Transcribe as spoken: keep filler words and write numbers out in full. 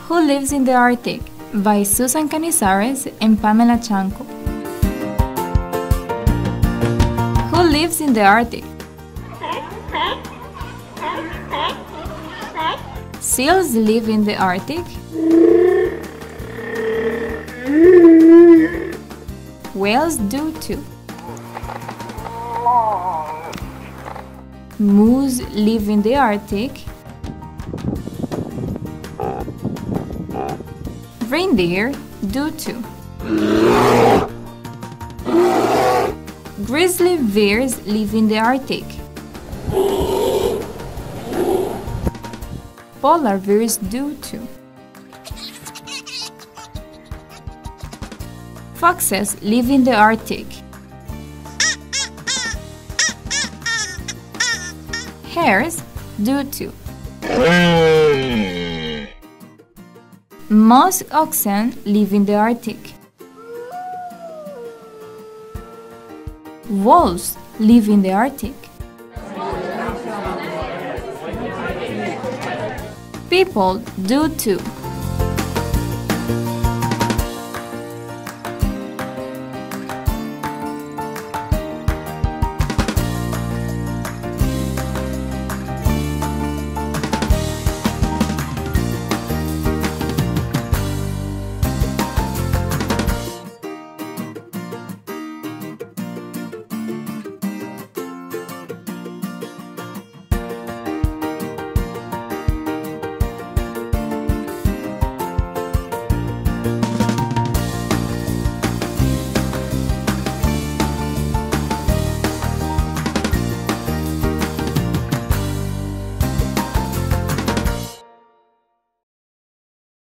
Who Lives in the Arctic? By Susan Canizares and Pamela Chanco. Who lives in the Arctic? Seals live in the Arctic. Whales do too. Moose live in the Arctic. Reindeer do too. Grizzly bears live in the Arctic. Polar bears do too. Foxes live in the Arctic. Hares do too. Musk oxen live in the Arctic. Wolves live in the Arctic. People do too.